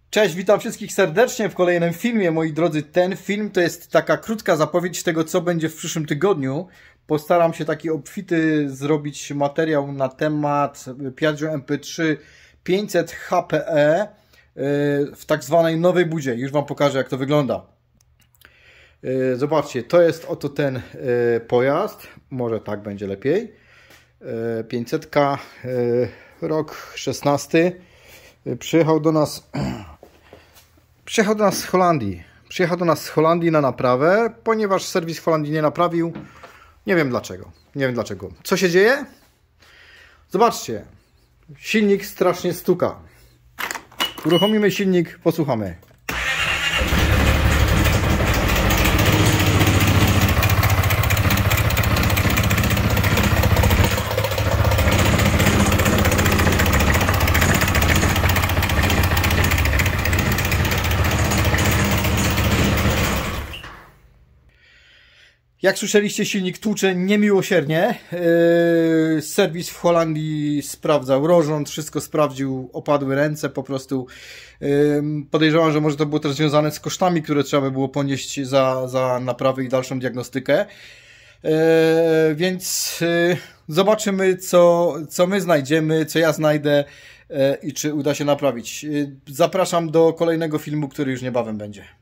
Cześć, witam wszystkich serdecznie w kolejnym filmie, moi drodzy. Ten film to jest taka krótka zapowiedź tego, co będzie w przyszłym tygodniu. Postaram się taki obfity zrobić materiał na temat Piaggio MP3 500 HPE w tak zwanej nowej budzie. Już Wam pokażę, jak to wygląda. Zobaczcie, to jest oto ten pojazd. Może tak będzie lepiej. 500, rok 16. Przyjechał do nas z Holandii. Przyjechał do nas z Holandii na naprawę, ponieważ serwis w Holandii nie naprawił. Nie wiem dlaczego. Nie wiem dlaczego. Co się dzieje? Zobaczcie. Silnik strasznie stuka. Uruchomimy silnik, posłuchamy. Jak słyszeliście, silnik tłucze niemiłosiernie. Serwis w Holandii sprawdzał rozrząd, wszystko sprawdził, opadły ręce po prostu. Podejrzewam, że może to było też związane z kosztami, które trzeba by było ponieść za naprawę i dalszą diagnostykę. Więc zobaczymy, co my znajdziemy, co ja znajdę i czy uda się naprawić. Zapraszam do kolejnego filmu, który już niebawem będzie.